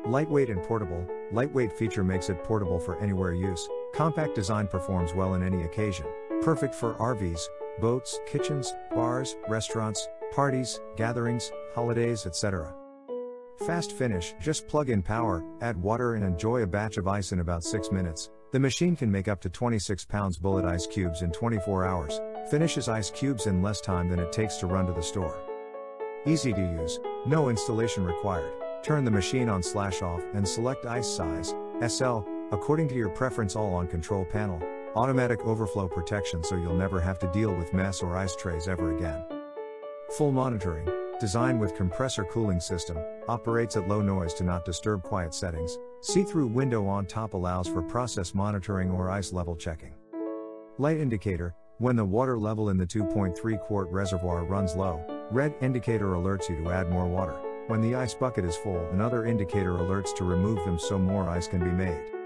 Lightweight and portable. Lightweight feature makes it portable for anywhere use. Compact design performs well in any occasion. Perfect for RVs, boats, kitchens, bars, restaurants, parties, gatherings, holidays, etc. Fast finish. Just plug in power, add water and enjoy a batch of ice in about 6 minutes. The machine can make up to 26 pounds bullet ice cubes in 24 hours. Finishes ice cubes in less time than it takes to run to the store. Easy to use, no installation required. Turn the machine on/off and select ice size, SL, according to your preference, all on control panel. Automatic overflow protection so you'll never have to deal with mess or ice trays ever again. Full monitoring, designed with compressor cooling system, operates at low noise to not disturb quiet settings. See-through window on top allows for process monitoring or ice level checking. Light indicator, when the water level in the 2.3 quart reservoir runs low, red indicator alerts you to add more water. When the ice bucket is full, another indicator alerts to remove them so more ice can be made.